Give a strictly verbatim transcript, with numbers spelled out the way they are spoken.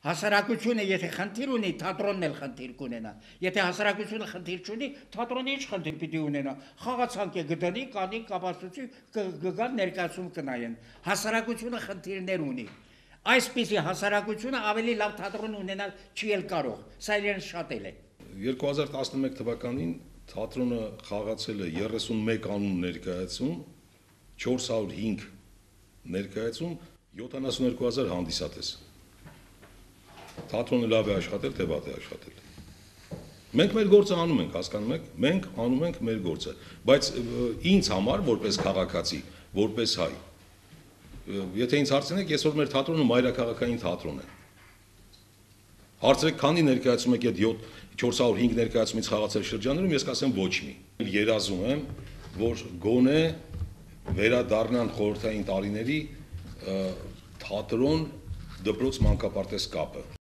Հասարակությունը եթե խնդիր ունի, թատրոնն էլ խնդիր կունենա։ Եթե հասարակությունը խնդիր չունի, թատրոնը ինչ խնդիր պիտի ունենա։ Խաղացանկ է գտնի, կանի կապացուցի կգան ներկայացում կնայեն։ Հասարակությունը խնդիրներ ունի։ Այսպիսի հասարակությունը ավելի լավ թատրոն ունենալ չի էլ կարող։ Սա իրեն շատ էլ է։ երկու հազար տասնմեկ թվականին թատրոնը խաղացել է երեսունմեկ անուն ներկայացում, չորս հարյուր հինգ ներկայացում, յոթանասունյոթ հազար հանդիսատես։ Թատրոնը լավ է աշխատել, թե վատ է աշխատել։ Մենք մեր գործը անում ենք, հասկանում եք, մենք անում ենք մեր գործը, բայց ինձ համար որպես քաղաքացի, որպես հայ, եթե ինձ հարցնեք, այսօր մեր թատրոնը մայրաքաղաքային թատրոն է։ Հարցրեք, քանի ներկայացում եք այդ չորս հարյուր հինգ ներկայացումից խաղացել շրջաններում, ես կասեմ ոչ մի։ Երազում եմ, որ գոնե վերադառնան խորհրդային տարիների թատրոն դպրոց մանկապարտեզ կապը։